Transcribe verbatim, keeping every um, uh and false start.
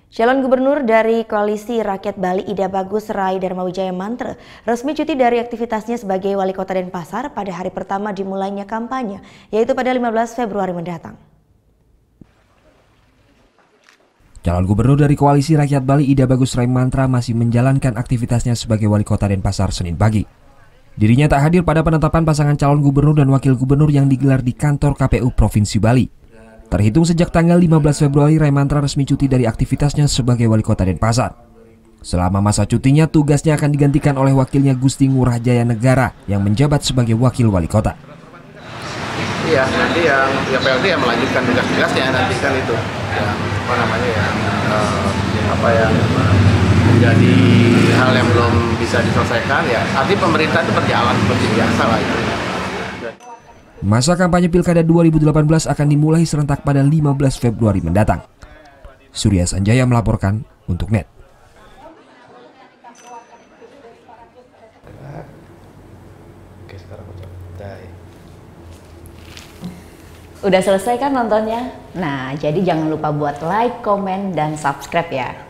Calon gubernur dari Koalisi Rakyat Bali Ida Bagus Rai Darmawijaya Mantra resmi cuti dari aktivitasnya sebagai Wali Kota Denpasar pada hari pertama dimulainya kampanye, yaitu pada lima belas Februari mendatang. Calon gubernur dari Koalisi Rakyat Bali Ida Bagus Rai Mantra masih menjalankan aktivitasnya sebagai Wali Kota Denpasar Senin pagi. Dirinya tak hadir pada penetapan pasangan calon gubernur dan wakil gubernur yang digelar di kantor K P U Provinsi Bali. Terhitung sejak tanggal lima belas Februari, Rai Mantra resmi cuti dari aktivitasnya sebagai Wali Kota Denpasar. Selama masa cutinya, tugasnya akan digantikan oleh wakilnya Gusti Ngurah Jaya Negara yang menjabat sebagai Wakil Wali Kota. Iya, nanti yang ya P L T yang melanjutkan tugas-tugasnya nanti kan itu yang apa namanya yang uh, apa yang menjadi hal yang belum bisa diselesaikan ya. Arti pemerintah itu berjalan seperti biasa lah itu. Masa kampanye Pilkada dua ribu delapan belas akan dimulai serentak pada lima belas Februari mendatang. Surya Sanjaya melaporkan untuk Net. Udah selesai kan nontonnya? Nah, jadi jangan lupa buat like, komen, dan subscribe ya.